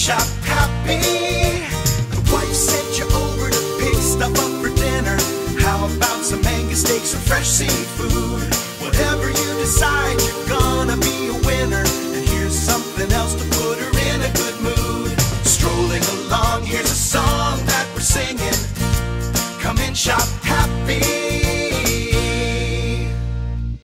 shop happy. The wife sent you over to pick stuff up for dinner. How about some Angus steaks or fresh seafood? Whatever you decide, you're gonna be a winner. And here's something else to put her in a good mood. Strolling along, here's a song that we're singing. Come in, shop